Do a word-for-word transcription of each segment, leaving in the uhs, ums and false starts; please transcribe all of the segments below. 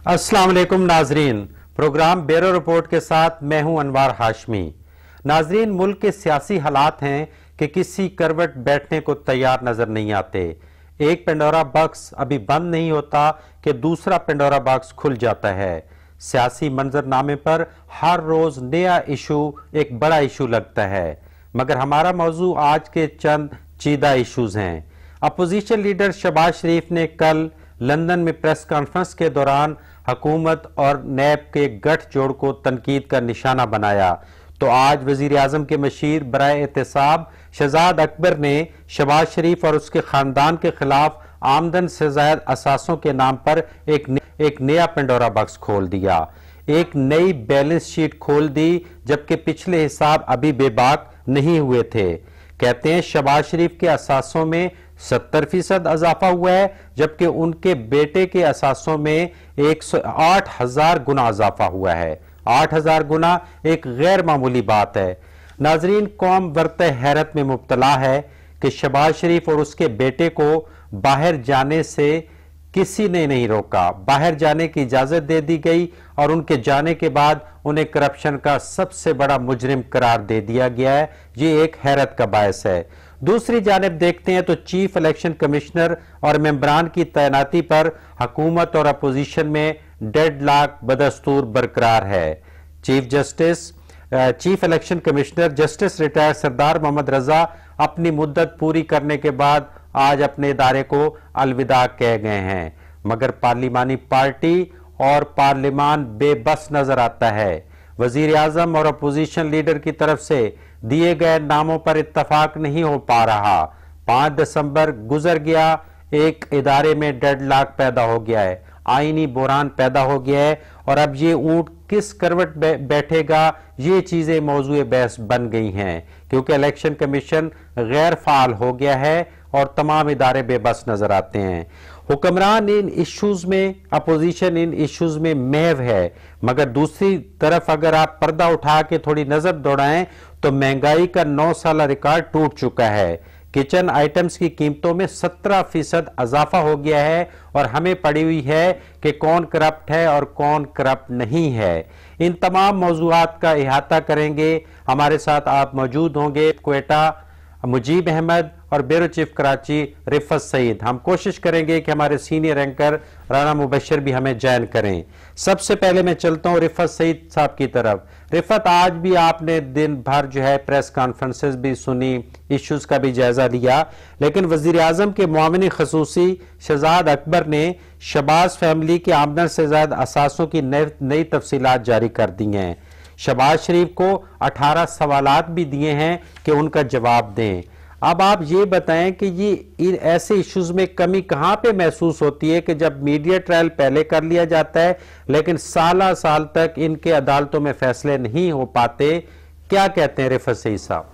अस्सलाम वालेकुम नाजरीन, प्रोग्राम ब्यूरो रिपोर्ट के साथ मैं हूं अनवार हाशमी। नाजरीन, मुल्क के सियासी हालात हैं कि किसी करवट बैठने को तैयार नजर नहीं आते। एक पेंडोरा बॉक्स अभी बंद नहीं होता कि दूसरा पेंडोरा बॉक्स खुल जाता है। सियासी मंजरनामे पर हर रोज नया इशू एक बड़ा इशू लगता है, मगर हमारा मौजू आज के चंद चीदा इशूज हैं। अपोजिशन लीडर शहबाज शरीफ ने कल लंदन में प्रेस कॉन्फ्रेंस के दौरान हुकूमत और नैब के गठजोड़ को तनकीद का निशाना बनाया, तो आज वजीर आजम के मशीर बराए एहतसाब शहजाद अकबर ने शहबाज शरीफ और उसके खानदान के खिलाफ आमदन से जायद असासों के नाम पर एक न, एक नया पेंडोरा बॉक्स खोल दिया। एक नई बैलेंस शीट खोल दी, जबकि पिछले हिसाब अभी बेबाक नहीं हुए थे। कहते हैं शहबाज शरीफ के असासों में सत्तर फीसद अजाफा हुआ है, जबकि उनके बेटे के असासों में एक सौ आठ हजार गुना अजाफा हुआ है। आठ हजार गुना एक गैर मामूली बात है। नाजरीन, कौम बरते हैरत में मुब्तला है कि शहबाज शरीफ और उसके बेटे को बाहर जाने से किसी ने नहीं रोका। बाहर जाने की इजाजत दे दी गई और उनके जाने के बाद उन्हें करप्शन का सबसे बड़ा मुजरिम करार दे दिया गया है। ये एक हैरत का बायस है। दूसरी जानिब देखते हैं तो चीफ इलेक्शन कमिश्नर और मेंबरान की तैनाती पर हुकूमत और अपोजिशन में डेडलॉक बदस्तूर बरकरार है। Chief justice chief election commissioner justice retired Sardar Mohammad Raza अपनी मुद्दत पूरी करने के बाद आज अपने इदारे को अलविदा कह गए हैं, मगर पार्लिमानी पार्टी और पार्लिमान बेबस नजर आता है। वजीर आजम और अपोजिशन लीडर की तरफ से दिए गए नामों पर इत्तफाक नहीं हो पा रहा। पांच दिसंबर गुजर गया, एक इदारे में डेडलॉक पैदा हो गया है, आईनी बुरान पैदा हो गया है, और अब ये ऊंट किस करवट बैठेगा, ये चीजें मौजूए बहस बन गई हैं, क्योंकि इलेक्शन कमीशन गैर फाल हो गया है और तमाम इदारे बेबस नजर आते हैं। हुक्मरान इन इश्यूज में, अपोजिशन इन इश्यूज में महव है, मगर दूसरी तरफ अगर आप पर्दा उठा के थोड़ी नजर दौड़ाएं तो महंगाई का नौ साल रिकॉर्ड टूट चुका है। किचन आइटम्स की कीमतों में सत्रह फीसद अजाफा हो गया है और हमें पड़ी हुई है कि कौन करप्ट है और कौन करप्ट नहीं है। इन तमाम मौजूआत का इहाता करेंगे। हमारे साथ आप मौजूद होंगे क्वेटा मुजीब अहमद और ब्यूरो चीफ कराची रिफत सईद। हम कोशिश करेंगे कि हमारे सीनियर एंकर राना मुबशर भी हमें ज्वाइन करें। सबसे पहले मैं चलता हूं रिफत सईद साहब की तरफ। रिफत, आज भी आपने दिन भर जो है प्रेस कॉन्फ्रेंसेस भी सुनी, इश्यूज का भी जायजा लिया, लेकिन वजीर आजम के मुआविन खसूसी शहजाद अकबर ने शहबाज फैमिली के आमदन से ज्यादा असासों की नई तफसीलात जारी कर दी हैं। शहबाज शरीफ को अठारह सवालात भी दिए हैं कि उनका जवाब दें। अब आप ये बताएं कि ये ऐसे इश्यूज में कमी कहां पे महसूस होती है कि जब मीडिया ट्रायल पहले कर लिया जाता है लेकिन साल साल तक इनके अदालतों में फैसले नहीं हो पाते। क्या कहते हैं रिफत सईद साहब?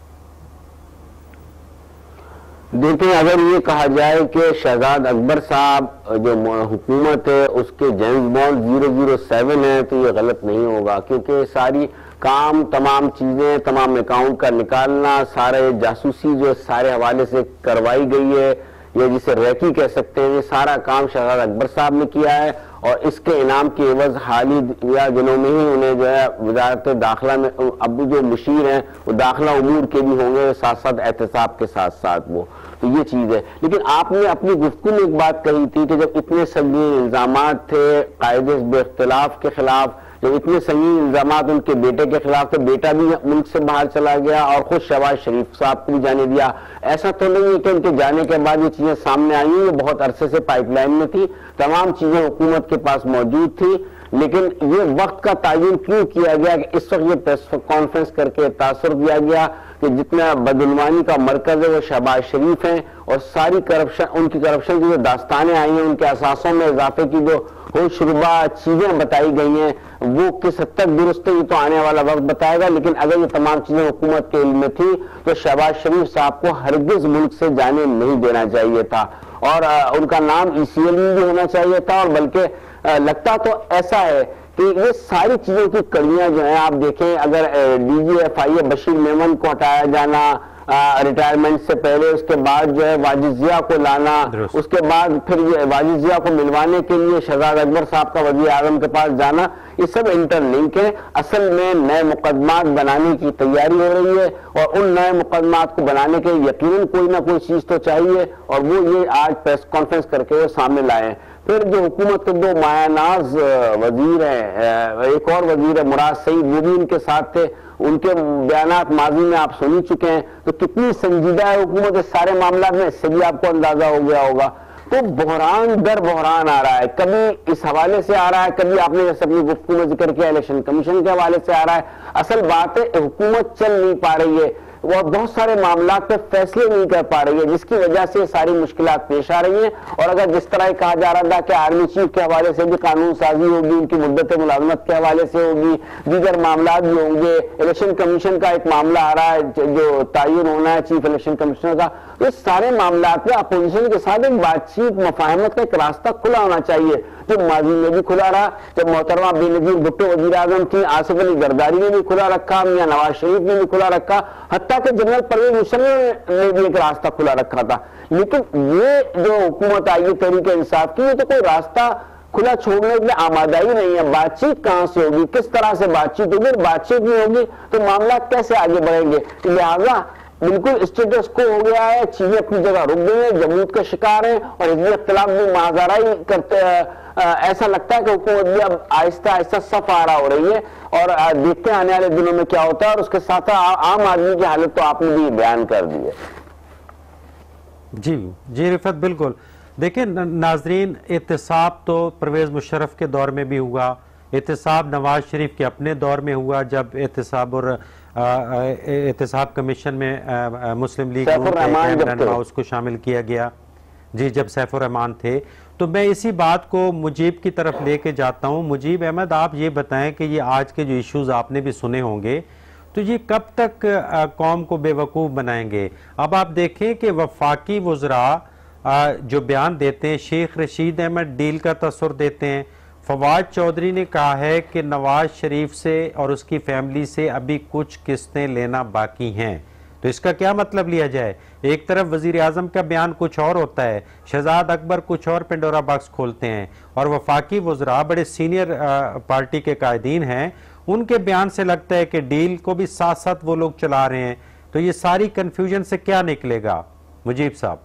देखिए, अगर ये कहा जाए कि शहजाद अकबर साहब जो हुकूमत है उसके James Bond zero zero seven है, तो ये गलत नहीं होगा, क्योंकि सारी काम, तमाम चीजें, तमाम अकाउंट का निकालना, सारे जासूसी जो सारे हवाले से करवाई गई है, ये जिसे रैकी कह सकते हैं, ये सारा काम शहजाद अकबर साहब ने किया है। और इसके इनाम की एवज हाल ही या दिनों में ही उन्हें जो है वजारत दाखिला में अब जो मुशीर हैं वो दाखिला उमूर के भी होंगे, साथ साथ एहतसाब के साथ साथ वो, तो ये चीज है। लेकिन आपने अपनी गुफ्तगू में एक बात कही थी कि जब इतने संगीन इल्जामात थे कायदे बेख्तिलाफ के खिलाफ, जब इतने संगीन इल्जामात उनके बेटे के खिलाफ, तो बेटा भी मुल्क से बाहर चला गया और खुद शहबाज शरीफ साहब को भी जाने दिया। ऐसा तो नहीं है कि उनके जाने के बाद ये चीजें सामने आई, ये बहुत अरसे से पाइपलाइन में थी, तमाम चीजें हुकूमत के पास मौजूद थी। लेकिन ये वक्त का तयन क्यों किया गया कि इस वक्त ये प्रेस कॉन्फ्रेंस करके तासुर दिया गया कि जितना बदनवानी का मरकज है वो शहबाज शरीफ हैं, और सारी करप्शन, उनकी करप्शन की जो दास्तानें आई हैं, उनके असासों में इजाफे की जो होशरुबा चीजें बताई गई हैं, वो किस हद तक दुरुस्त है ये तो आने वाला वक्त बताएगा। लेकिन अगर ये तमाम चीजें हुकूमत के इल्म में थी तो शहबाज शरीफ साहब को हरगिज मुल्क से जाने नहीं देना चाहिए था, और आ, उनका नाम ई सी एल में भी होना चाहिए था। और बल्कि लगता तो ऐसा है कि ये सारी चीजों की कड़ियां जो है, आप देखें, अगर D G F I A Bashir Memon को हटाया जाना, रिटायरमेंट से पहले, उसके बाद जो है वाजिजिया को लाना, उसके बाद फिर वाजिजिया को मिलवाने के लिए शहजाद अकबर साहब का वज़ीर आज़म के पास जाना, ये सब इंटरलिंक है। असल में नए मुकदमात बनाने की तैयारी हो रही है और उन नए मुकदमात को बनाने के लिए यकीनन कोई ना कोई चीज तो चाहिए और वो ये आज प्रेस कॉन्फ्रेंस करके वो सामने लाए। फिर जो हुकूमत के दो मायानाज वजीर हैं, एक और वजीर है मुराद सईद, वो भी उनके साथ थे, उनके बयानात माजी में आप सुन ही चुके हैं। तो कितनी संजीदा है हुकूमत इस सारे मामला में, इससे भी आपको अंदाजा हो गया होगा। तो बहरान दर बहरान आ रहा है, कभी इस हवाले से आ रहा है, कभी आपने जैसे अपनी गुफ्तगू में जिक्र किया इलेक्शन कमीशन के हवाले से आ रहा है। असल बात है हुकूमत चल नहीं पा रही है, वो बहुत सारे मामला पे फैसले नहीं कर पा रही है, जिसकी वजह से सारी मुश्किलात पेश आ रही हैं। और अगर जिस तरह कहा जा रहा था कि आर्मी चीफ के हवाले से भी कानून साजी होगी, उनकी मुद्दत मुलाजमत के हवाले से होगी, दीगर मामला भी होंगे, इलेक्शन कमीशन का एक मामला आ रहा है जो तयन होना है चीफ इलेक्शन कमिश्नर का, तो इस सारे मामला में अपोजिशन के साथ एक बातचीत मफाहमत का एक रास्ता खुला होना चाहिए, जो माजी में भी खुला रहा। जब मोहतरमा बेनजीर भुट्टो वजीर आजम थी, आसिफ अली जरदारी ने भी खुला रखा, मियां नवाज शरीफ ने भी खुला रखा, हत्ता कि जनरल परवेज मुशर्रफ ने भी एक रास्ता खुला रखा था। लेकिन ये जो हुकूमत आई है तहरीक इंसाफ की, ये तो कोई रास्ता खुला छोड़ने के लिए आमादा ही नहीं है। बातचीत कहां से होगी, किस तरह से बातचीत होगी, बातचीत नहीं होगी तो मामला कैसे आगे बढ़ेंगे। लिहाजा बिल्कुल स्टेटस को हो गया है, चीजें अपनी जगह रुक गई है, जमूत का शिकार है और इसलिए इख्तिलाफ भी माजारा ही करते। आ, ऐसा लगता है कि हुकूमत भी अब आहिस्ता आहिस्ता सफ आ रहा हो रही है और आ, देखते हैं आने वाले दिनों में क्या होता है। और उसके साथ आम आदमी की हालत तो आपने भी बयान कर दी है। जी जी रिफत, बिल्कुल। देखिए नाजरीन, एहतसाब तो परवेज मुशर्रफ के दौर में भी हुआ, एहतसाब नवाज शरीफ के अपने दौर में हुआ जब एहतसाब और एहतसाब कमीशन में मुस्लिम लीग उसको शामिल किया गया। जी, जब सैफुर रहमान थे। तो मैं इसी बात को मुजीब की तरफ लेके जाता हूँ। मुजीब अहमद, आप ये बताएं कि ये आज के जो इश्यूज आपने भी सुने होंगे, तो ये कब तक आ, कौम को बेवकूफ़ बनाएंगे। अब आप देखें कि वफाकी वज़रा जो बयान देते हैं, शेख रशीद अहमद डील का तस्वर देते हैं। फवाद चौधरी ने कहा है कि नवाज शरीफ से और उसकी फैमिली से अभी कुछ किस्तें लेना बाकी हैं। तो इसका क्या मतलब लिया जाए? एक तरफ वजीर आजम का बयान कुछ और होता है, शहजाद अकबर कुछ और पेंडोरा बॉक्स खोलते हैं, और वफाकी वज़रा बड़े सीनियर पार्टी के कायदीन हैं, उनके बयान से लगता है कि डील को भी साथ साथ वो लोग चला रहे हैं। तो ये सारी कंफ्यूजन से क्या निकलेगा मुजीब साहब?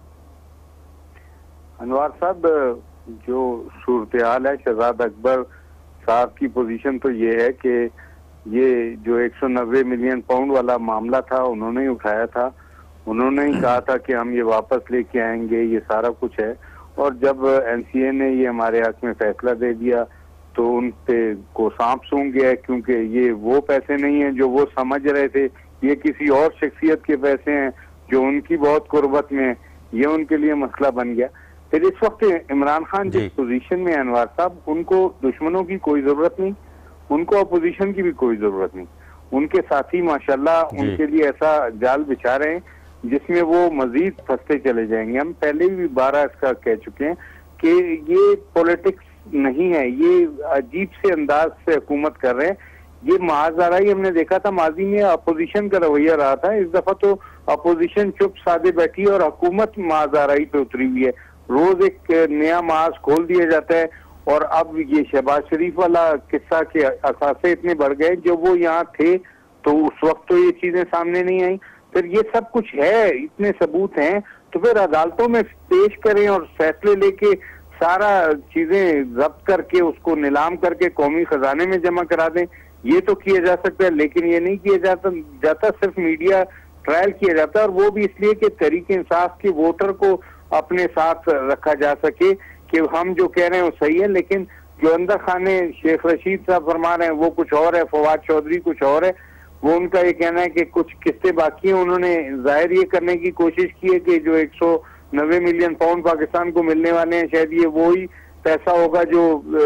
अनवार साहब, जो सूरत हाल है, शहजाद अकबर साहब की पोजीशन तो ये है कि ये जो एक सौ नब्बे मिलियन पाउंड वाला मामला था उन्होंने ही उठाया था, उन्होंने ही कहा था कि हम ये वापस लेके आएंगे, ये सारा कुछ है। और जब एनसीए ने ये हमारे हक में फैसला दे दिया तो उन पे को सांप सूंघ गया, क्योंकि ये वो पैसे नहीं हैं जो वो समझ रहे थे, ये किसी और शख्सियत के पैसे हैं जो उनकी बहुत कुर्बत में, ये उनके लिए मसला बन गया। फिर इस वक्त इमरान खान जिस पोजीशन में, अनवार साहब, उनको दुश्मनों की कोई जरूरत नहीं, उनको अपोजिशन की भी कोई जरूरत नहीं। उनके साथी माशाल्लाह उनके लिए ऐसा जाल बिछा रहे हैं जिसमें वो मजीद फंसते चले जाएंगे। हम पहले भी बारह इसका कह चुके हैं कि ये पॉलिटिक्स नहीं है, ये अजीब से अंदाज से हुकूमत कर रहे हैं। ये महाजारा ही हमने देखा था, माजी में अपोजिशन का रवैया रहा था, इस दफा तो अपोजिशन चुप सादे बैठी और हुकूमत महाजाराई पे उतरी हुई है। रोज एक नया मास खोल दिया जाता है और अब ये शहबाज शरीफ वाला किस्सा के असासे इतने बढ़ गए, जो वो यहाँ थे तो उस वक्त तो ये चीजें सामने नहीं आई। फिर ये सब कुछ है, इतने सबूत हैं, तो फिर अदालतों में पेश करें और फैसले लेके सारा चीजें जब्त करके उसको नीलाम करके कौमी खजाने में जमा करा दें। ये तो किया जा सकता है, लेकिन ये नहीं किया जाता जाता सिर्फ मीडिया ट्रायल किया जाता है, और वो भी इसलिए कि तहरीक इंसाफ के वोटर को अपने साथ रखा जा सके कि हम जो कह रहे हैं वो सही है, लेकिन जो अंदर खाने शेख रशीद साहब फरमा रहे हैं वो कुछ और है, फवाद चौधरी कुछ और है। वो उनका ये कहना है कि कुछ किस्तें बाकी हैं। उन्होंने जाहिर ये करने की कोशिश की है कि जो एक सौ नब्बे मिलियन पाउंड पाकिस्तान को मिलने वाले हैं, शायद ये वो ही पैसा होगा जो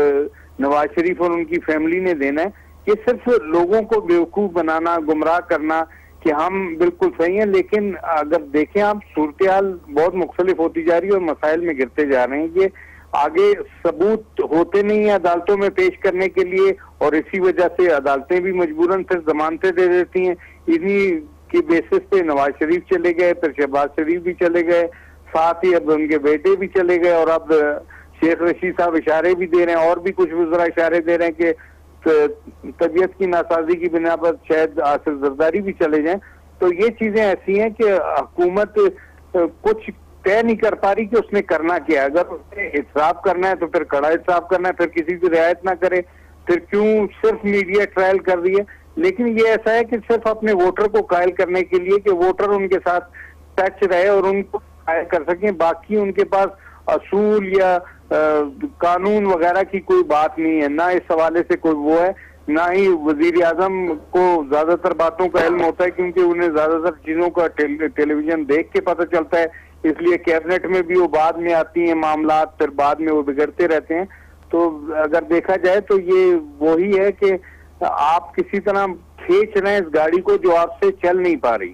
नवाज शरीफ और उनकी फैमिली ने देना है। ये सिर्फ लोगों को बेवकूफ बनाना, गुमराह करना कि हम बिल्कुल सही हैं, लेकिन अगर देखें आप, सूरत हाल बहुत मुख्तलिफ होती जा रही है और मसाइल में गिरते जा रहे हैं। ये आगे सबूत होते नहीं है अदालतों में पेश करने के लिए, और इसी वजह से अदालतें भी मजबूरन फिर जमानतें दे देती हैं। इन्हीं की बेसिस पे नवाज शरीफ चले गए, फिर शहबाज शरीफ भी चले गए, साथ ही अब उनके बेटे भी चले गए, और अब शेख रशीद साहब इशारे भी दे रहे हैं, और भी कुछ वज़रा इशारे दे रहे हैं कि तबीयत की नासाजी की बिना पर शायद आसिफ जरदारी भी चले जाएं। तो ये चीजें ऐसी हैं कि हुकूमत कुछ तय नहीं कर पा रही कि उसने करना क्या है। अगर उसने इंसाफ करना है तो फिर कड़ा इंसाफ करना है, फिर किसी की रियायत ना करे, फिर क्यों सिर्फ मीडिया ट्रायल कर रही है। लेकिन ये ऐसा है कि सिर्फ अपने वोटर को कायल करने के लिए कि वोटर उनके साथ टच रहे और उनको कायल कर सकें, बाकी उनके पास असूल या आ, कानून वगैरह की कोई बात नहीं है, ना इस हवाले से कोई वो है, ना ही वजीर आजम को ज्यादातर बातों का इल्म होता है, क्योंकि उन्हें ज्यादातर चीजों का टेल, टेलीविजन देख के पता चलता है, इसलिए कैबिनेट में भी वो बाद में आती हैं मामला, फिर बाद में वो बिगड़ते रहते हैं। तो अगर देखा जाए तो ये वही है कि आप किसी तरह खींच रहे हैं इस गाड़ी को जो आपसे चल नहीं पा रही।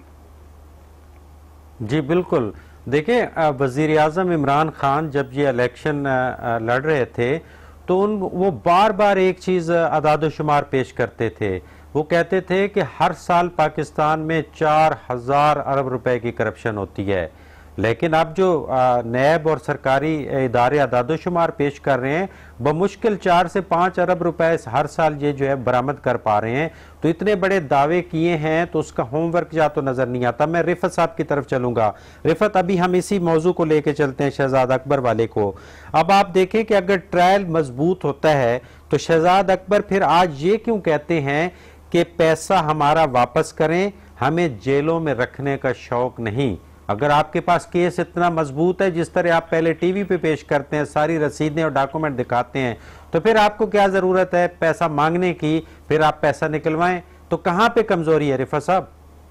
जी बिल्कुल, देखिए वजीर आजम इमरान खान जब ये इलेक्शन लड़ रहे थे तो उन वो बार बार एक चीज़ अदाद-ओ-शुमार पेश करते थे। वो कहते थे कि हर साल पाकिस्तान में चार हजार अरब रुपए की करप्शन होती है, लेकिन अब जो नैब और सरकारी इदारे अदाद-ओ-शुमार पेश कर रहे हैं बमुश्किल चार से पाँच अरब रुपए हर साल ये जो है बरामद कर पा रहे हैं। तो इतने बड़े दावे किए हैं तो उसका होमवर्क या तो नज़र नहीं आता। मैं रिफत साहब की तरफ चलूँगा। रिफत, अभी हम इसी मौजू को लेके चलते हैं, शहजाद अकबर वाले को। अब आप देखें कि अगर ट्रायल मजबूत होता है तो शहजाद अकबर फिर आज ये क्यों कहते हैं कि पैसा हमारा वापस करें, हमें जेलों में रखने का शौक नहीं। अगर आपके पास केस इतना मजबूत है जिस तरह आप पहले टीवी पे पेश करते हैं, सारी रसीदें और डॉक्यूमेंट दिखाते हैं, तो फिर आपको क्या जरूरत है पैसा मांगने की, फिर आप पैसा निकलवाएं। तो कहां पे कमजोरी है रिफा साहब?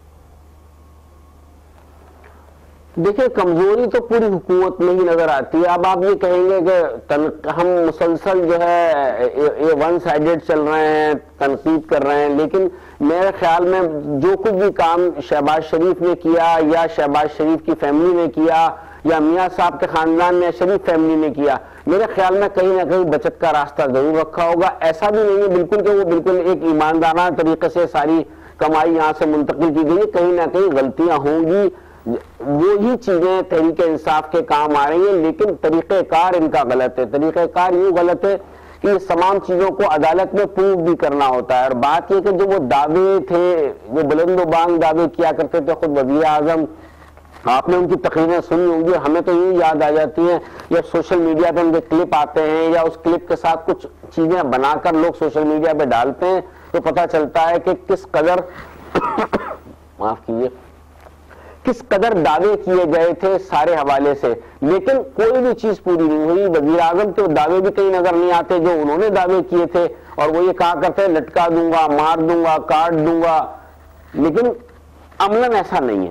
देखिए, कमजोरी तो पूरी हुकूमत में ही नजर आती है। अब आप ये कहेंगे कि हम मुसलसल जो है ये वन साइडेड चल रहे हैं, तनकीद कर रहे हैं, लेकिन मेरे ख्याल में जो कुछ भी काम शहबाज शरीफ ने किया या शहबाज शरीफ की फैमिली ने किया या मियाँ साहब के खानदान में शरीफ फैमिली ने किया, मेरे ख्याल में कहीं ना कहीं बचत का रास्ता जरूर रखा होगा। ऐसा भी नहीं है बिल्कुल कि वो बिल्कुल एक ईमानदाराना तरीके से सारी कमाई यहाँ से मुंतकिल की गई। कहीं ना कहीं गलतियां होंगी, वो ही चीजें तहरीक इंसाफ के काम आ रही है, लेकिन तरीक़ेकार इनका गलत है। तरीक़ेकार यूं गलत है कि इस तमाम चीजों को अदालत में प्रूव भी करना होता है। और बात यह कि जो वो दावे थे, जो बुलंदोबांग दावे किया करते थे खुद वज़ीर आज़म, आपने उनकी तकरीरें सुनी होंगी, हमें तो यूं याद आ जाती हैं या सोशल मीडिया पे उनके क्लिप आते हैं या उस क्लिप के साथ कुछ चीजें बनाकर लोग सोशल मीडिया पे डालते हैं, तो पता चलता है कि किस कदर माफ कीजिए किस कदर दावे किए गए थे सारे हवाले से, लेकिन कोई भी चीज पूरी नहीं हुई। वजीर आजम के दावे भी कहीं नजर नहीं आते जो उन्होंने दावे किए थे, और वो ये कहा करते हैं लटका दूंगा, मार दूंगा, काट दूंगा, लेकिन अमलन ऐसा नहीं है।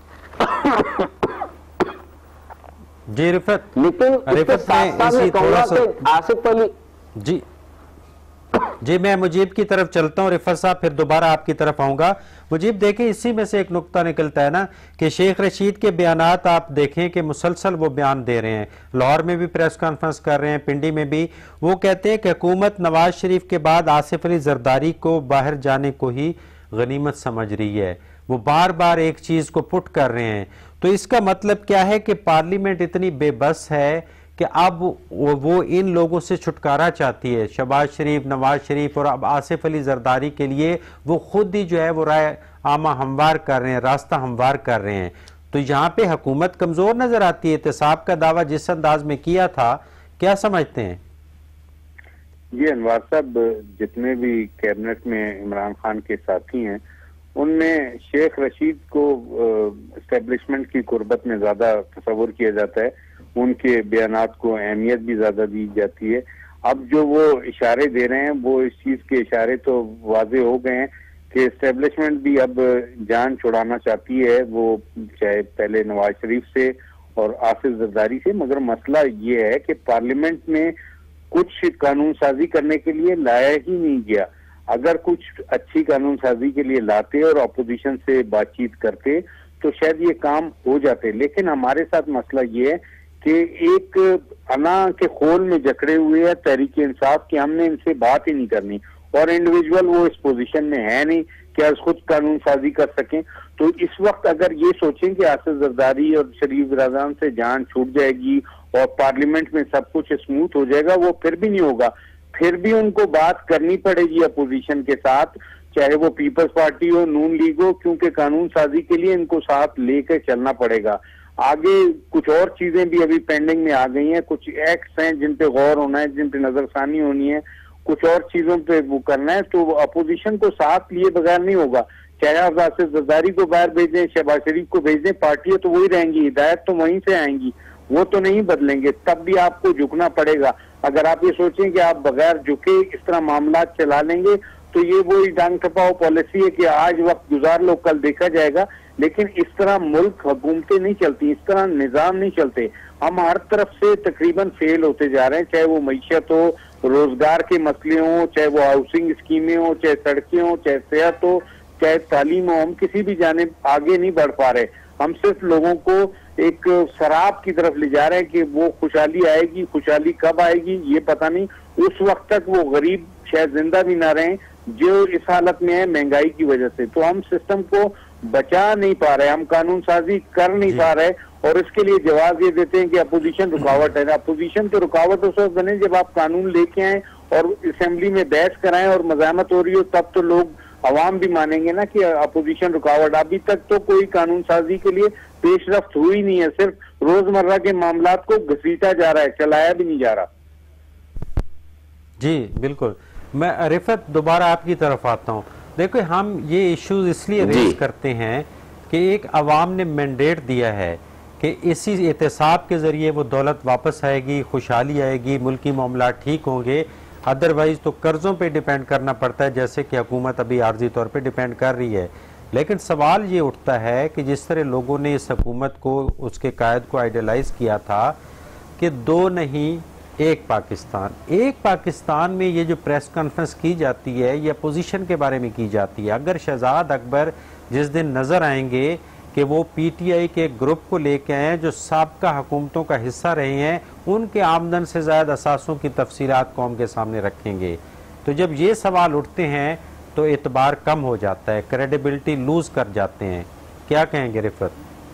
जी रिफत, लेकिन इसके साथ साथ मैं कहूंगा कि आसिफ अली जी जी मैं मुजीब की तरफ चलता हूं। रिफत साहब फिर दोबारा आपकी तरफ आऊंगा। मुजीब देखें, इसी में से एक नुक्ता निकलता है ना कि शेख रशीद के बयानात आप देखें कि मुसलसल वो बयान दे रहे हैं, लाहौर में भी प्रेस कॉन्फ्रेंस कर रहे हैं, पिंडी में भी। वो कहते हैं कि हुकूमत नवाज शरीफ के बाद आसिफ अली जरदारी को बाहर जाने को ही गनीमत समझ रही है। वो बार बार एक चीज को पुट कर रहे हैं। तो इसका मतलब क्या है कि पार्लियामेंट इतनी बेबस है कि अब वो इन लोगों से छुटकारा चाहती है, शहबाज शरीफ, नवाज शरीफ और अब आसिफ अली जरदारी के लिए वो खुद ही जो है वो राय आमा हमवार कर रहे हैं, रास्ता हमवार कर रहे हैं। तो यहाँ पे हुकूमत कमजोर नजर आती है। एहतसाब का दावा जिस अंदाज में किया था, क्या समझते हैं? ये अनवार साहब, जितने भी कैबिनेट में इमरान खान के साथी हैं उनमें शेख रशीद को एस्टेब्लिशमेंट की कुर्बत में ज्यादा तस्वुर किया जाता है, उनके बयानात को अहमियत भी ज्यादा दी जाती है। अब जो वो इशारे दे रहे हैं वो इस चीज के इशारे तो वाजे हो गए हैं कि एस्टेब्लिशमेंट भी अब जान छुड़ाना चाहती है, वो चाहे पहले नवाज शरीफ से और आसिफ जरदारी से। मगर मसला ये है कि पार्लियामेंट में कुछ कानून साजी करने के लिए लाया ही नहीं गया। अगर कुछ अच्छी कानून साजी के लिए लाते और अपोजिशन से बातचीत करते तो शायद ये काम हो जाते। लेकिन हमारे साथ मसला ये है कि एक अना के खोल में जकड़े हुए है तहरीक इंसाफ कि हमने इनसे बात ही नहीं करनी, और इंडिविजुअल वो इस पोजीशन में है नहीं क्या खुद कानून साजी कर सकें। तो इस वक्त अगर ये सोचें कि आसिफ जरदारी और शरीफ बिरादरान से जान छूट जाएगी और पार्लियामेंट में सब कुछ स्मूथ हो जाएगा, वो फिर भी नहीं होगा। फिर भी उनको बात करनी पड़ेगी अपोजिशन के साथ, चाहे वो पीपल्स पार्टी हो, नून लीग हो, क्योंकि कानून साजी के लिए इनको साथ लेकर चलना पड़ेगा। आगे कुछ और चीजें भी अभी पेंडिंग में आ गई हैं, कुछ एक्ट्स हैं जिन पे गौर होना है, जिन पे नजरसानी होनी है, कुछ और चीजों पे वो करना है। तो अपोजिशन को साथ लिए बगैर नहीं होगा। चाहे आप आसिफ जरदारी को बाहर भेजें, शहबाज शरीफ को भेज दें, पार्टियां तो वही रहेंगी, हिदायत तो वहीं से आएंगी, वो तो नहीं बदलेंगे। तब भी आपको झुकना पड़ेगा। अगर आप ये सोचें कि आप बगैर झुके इस तरह मामला चला लेंगे तो ये वही डांग टपाओ पॉलिसी है कि आज वक्त गुजार लो, कल देखा जाएगा। लेकिन इस तरह मुल्क हुकूमतें नहीं चलती, इस तरह निजाम नहीं चलते। हम हर तरफ से तकरीबन फेल होते जा रहे हैं, चाहे वो मईशत हो, रोजगार के मसले हों, चाहे वो हाउसिंग स्कीमें हो, चाहे सड़कें हो, चाहे सेहत हो, चाहे तालीम हो। हम किसी भी जानिब आगे नहीं बढ़ पा रहे। हम सिर्फ लोगों को एक शराब की तरफ ले जा रहे हैं कि वो खुशहाली आएगी, खुशहाली कब आएगी ये पता नहीं। उस वक्त तक वो गरीब शायद जिंदा भी ना रहें जो इस हालत में है महंगाई की वजह से। तो हम सिस्टम को बचा नहीं पा रहे, हम कानून साजी कर नहीं पा रहे, और इसके लिए जवाब ये देते हैं कि अपोजिशन रुकावट है। अपोजिशन तो रुकावट उस वक्त बने जब आप कानून लेके आए और असेंबली में बहस कराएं और मज़ामत हो रही हो, तब तो लोग अवाम भी मानेंगे ना कि अपोजिशन रुकावट। अभी तक तो कोई कानून साजी के लिए पेशरफ्त हुई नहीं है, सिर्फ रोजमर्रा के मामलात को घसीटा जा रहा है, चलाया भी नहीं जा रहा। जी बिल्कुल। मैं रिफत दोबारा आपकी तरफ आता हूँ। देखो, हम ये इश्यूज इसलिए रेज करते हैं कि एक अवाम ने मैंडेट दिया है कि इसी एहतसाब के ज़रिए वो दौलत वापस आएगी, खुशहाली आएगी, मुल्की मामला ठीक होंगे। अदरवाइज़ तो कर्ज़ों पे डिपेंड करना पड़ता है, जैसे कि हुकूमत अभी आर्जी तौर पे डिपेंड कर रही है। लेकिन सवाल ये उठता है कि जिस तरह लोगों ने इस हुकूमत को, उसके कायद को आइडियलाइज़ किया था कि दो नहीं एक पाकिस्तान, एक पाकिस्तान में ये जो प्रेस कॉन्फ्रेंस की जाती है ये अपोजिशन के बारे में की जाती है। अगर शहजाद अकबर जिस दिन नज़र आएंगे कि वो पीटीआई के ग्रुप को लेके आए हैं जो साबका हुकूमतों का हिस्सा रहे हैं, उनके आमदन से ज़्यादा असासों की तफसीलात कौम के सामने रखेंगे, तो जब ये सवाल उठते हैं तो एतबार कम हो जाता है, क्रेडिबिलिटी लूज कर जाते हैं। क्या कहेंगे रिफत?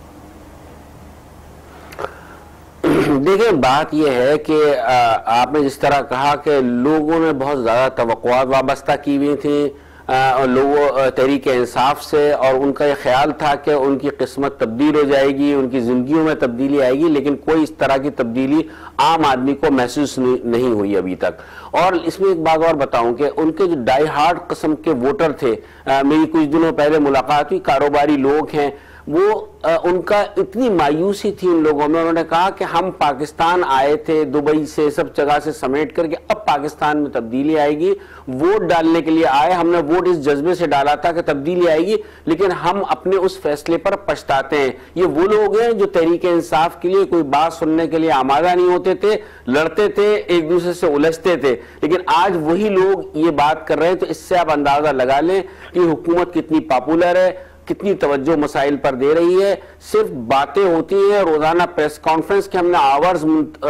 देखिए, बात यह है कि आपने जिस तरह कहा कि लोगों ने बहुत ज़्यादा तवक्कुआत वाबस्ता की हुई थी और लोगों तहरीक इंसाफ से, और उनका यह ख्याल था कि उनकी किस्मत तब्दील हो जाएगी, उनकी ज़िंदगियों में तब्दीली आएगी, लेकिन कोई इस तरह की तब्दीली आम आदमी को महसूस नहीं हुई अभी तक। और इसमें एक बात और बताऊं कि उनके जो डाई हार्ड किस्म के वोटर थे, आ, मेरी कुछ दिनों पहले मुलाकात हुई, कारोबारी लोग हैं, वो आ, उनका इतनी मायूसी थी उन लोगों में। उन्होंने कहा कि हम पाकिस्तान आए थे दुबई से, सब जगह से समेट करके, अब पाकिस्तान में तब्दीली आएगी, वोट डालने के लिए आए, हमने वोट इस जज्बे से डाला था कि तब्दीली आएगी, लेकिन हम अपने उस फैसले पर पछताते हैं। ये वो लोग हैं जो तहरीक इंसाफ के लिए कोई बात सुनने के लिए आमादा नहीं होते थे, लड़ते थे, एक दूसरे से उलझते थे, लेकिन आज वही लोग ये बात कर रहे हैं। तो इससे आप अंदाजा लगा लें कि हुकूमत कितनी पॉपुलर है, कितनी तवज्जो मसाइल पर दे रही है। सिर्फ बातें होती हैं, रोजाना प्रेस कॉन्फ्रेंस के हमने आवर्स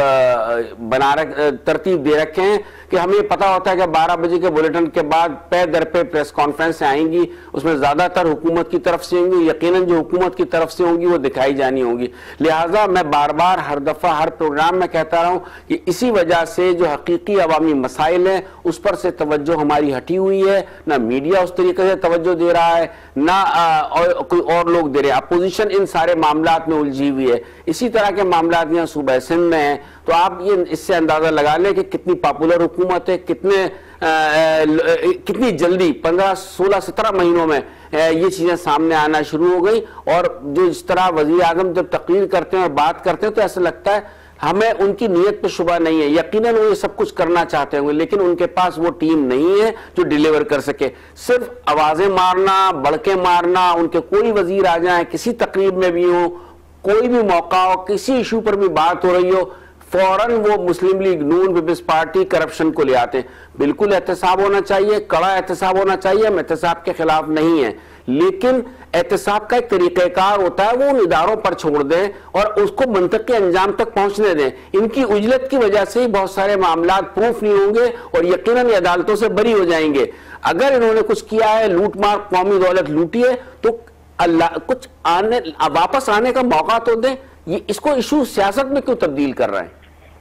बना रख तरतीब दे रखे हैं कि हमें पता होता है कि बारह बजे के बुलेटिन के बाद पे दर पे प्रेस कॉन्फ्रेंस आएंगी, उसमें ज्यादातर हुकूमत की तरफ से होंगी, यकीनन जो हुकूमत की तरफ से होंगी वो दिखाई जानी होंगी। लिहाजा मैं बार बार हर दफा हर प्रोग्राम में कहता रहा हूं कि इसी वजह से जो हकीकी अवामी मसाइल हैं उस पर से तवज्जो हमारी हटी हुई है। ना मीडिया उस तरीके से तवज्जो दे रहा है, ना आ, और कोई और लोग दे रहे हैं। अपोजिशन इन सारे मामलात में उलझी हुई है। इसी तरह के मामलात यहाँ सूबा सिंध में हैं, तो आप ये इससे अंदाजा लगा लें कि कितनी पॉपुलर हुकूमत है, कितने आ, आ, कितनी जल्दी पंद्रह सोलह सत्रह महीनों में आ, ये चीजें सामने आना शुरू हो गई। और जो इस तरह वजीर आजम जब तकरीर करते हैं और बात करते हैं तो ऐसा लगता है हमें उनकी नीयत पे शुबा नहीं है, यकीनन वो ये सब कुछ करना चाहते होंगे, लेकिन उनके पास वो टीम नहीं है जो डिलीवर कर सके। सिर्फ आवाजें मारना, बड़के मारना, उनके कोई वजीर आ जाए, किसी तकरीब में भी हो, कोई भी मौका हो, किसी इशू पर भी बात हो रही हो, फौरन वो मुस्लिम लीग नून पीपल्स पार्टी करप्शन को ले आते हैं। बिल्कुल एहतसाब होना चाहिए, कड़ा एहतसाब होना चाहिए, हम एहतसाब के खिलाफ नहीं है, लेकिन एहतसाब का एक तरीक़ाकार होता है, वो उन इदारों पर छोड़ दें और उसको मंतक के अंजाम तक पहुंचने दें। इनकी उजलत की वजह से ही बहुत सारे मामला प्रूफ नहीं होंगे और यकीनन अदालतों से बरी हो जाएंगे। अगर इन्होंने कुछ किया है, लूट मार कौमी दौलत लूटी है, तो अल्लाह कुछ आने वापस आने का मौका तो दें। ये इसको इशू सियासत में क्यों तब्दील कर रहे हैं?